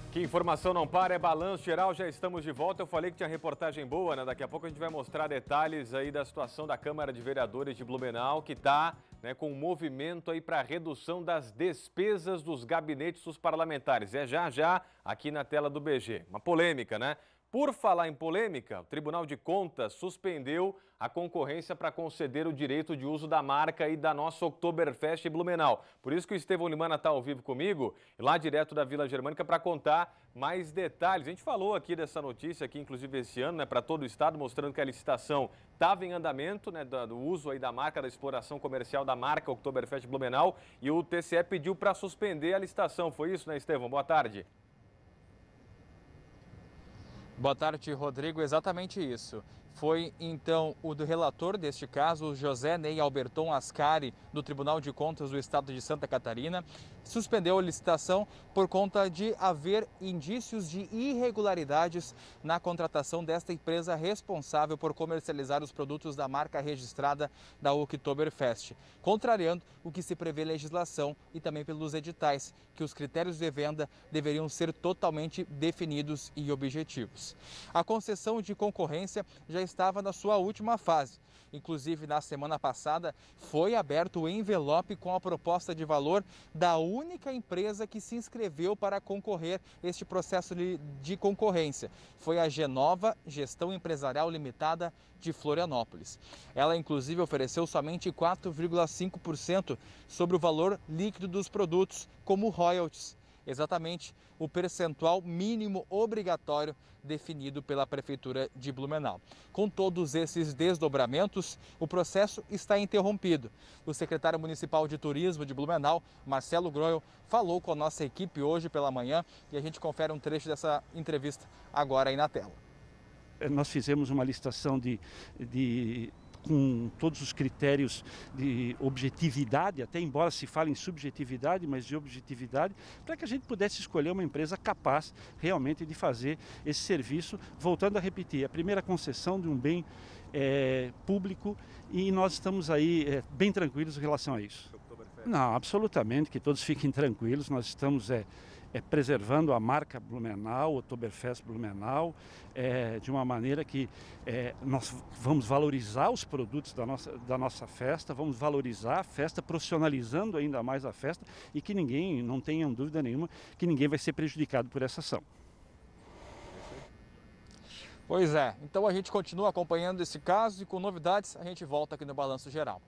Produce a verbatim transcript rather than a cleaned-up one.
Que informação não para, é Balanço Geral, já estamos de volta. Eu falei que tinha reportagem boa, né? Daqui a pouco a gente vai mostrar detalhes aí da situação da Câmara de Vereadores de Blumenau, que está, né, com um movimento aí para redução das despesas dos gabinetes dos parlamentares. É já já aqui na tela do B G. Uma polêmica, né? Por falar em polêmica, o Tribunal de Contas suspendeu a concorrência para conceder o direito de uso da marca aí da nossa Oktoberfest Blumenau. Por isso que o Estevão Limana está ao vivo comigo, lá direto da Vila Germânica, para contar mais detalhes. A gente falou aqui dessa notícia, aqui, inclusive esse ano, né, para todo o estado, mostrando que a licitação estava em andamento, né, do, do uso aí da marca, da exploração comercial da marca Oktoberfest Blumenau, e o T C E pediu para suspender a licitação. Foi isso, né, Estevão? Boa tarde. Boa tarde, Rodrigo. Exatamente isso. Foi, então, o do relator deste caso, José Ney Alberton Ascari, do Tribunal de Contas do Estado de Santa Catarina, suspendeu a licitação por conta de haver indícios de irregularidades na contratação desta empresa responsável por comercializar os produtos da marca registrada da Oktoberfest, contrariando o que se prevê legislação e também pelos editais, que os critérios de venda deveriam ser totalmente definidos e objetivos. A concessão de concorrência já estava na sua última fase. Inclusive, na semana passada, foi aberto o envelope com a proposta de valor da única empresa que se inscreveu para concorrer este processo de concorrência. Foi a Genova Gestão Empresarial Limitada de Florianópolis. Ela, inclusive, ofereceu somente quatro vírgula cinco por cento sobre o valor líquido dos produtos, como royalties. Exatamente o percentual mínimo obrigatório definido pela Prefeitura de Blumenau. Com todos esses desdobramentos, o processo está interrompido. O secretário municipal de Turismo de Blumenau, Marcelo Groel, falou com a nossa equipe hoje pela manhã e a gente confere um trecho dessa entrevista agora aí na tela. Nós fizemos uma licitação de... de... com todos os critérios de objetividade, até embora se fale em subjetividade, mas de objetividade, para que a gente pudesse escolher uma empresa capaz realmente de fazer esse serviço. Voltando a repetir, a primeira concessão de um bem é, público, e nós estamos aí é, bem tranquilos em relação a isso. Não, absolutamente, que todos fiquem tranquilos. Nós estamos é, é, preservando a marca Blumenau, Oktoberfest Blumenau, é, de uma maneira que é, nós vamos valorizar os produtos da nossa, da nossa festa, vamos valorizar a festa, profissionalizando ainda mais a festa, e que ninguém, não tenha dúvida nenhuma, que ninguém vai ser prejudicado por essa ação. Pois é, então a gente continua acompanhando esse caso e com novidades a gente volta aqui no Balanço Geral.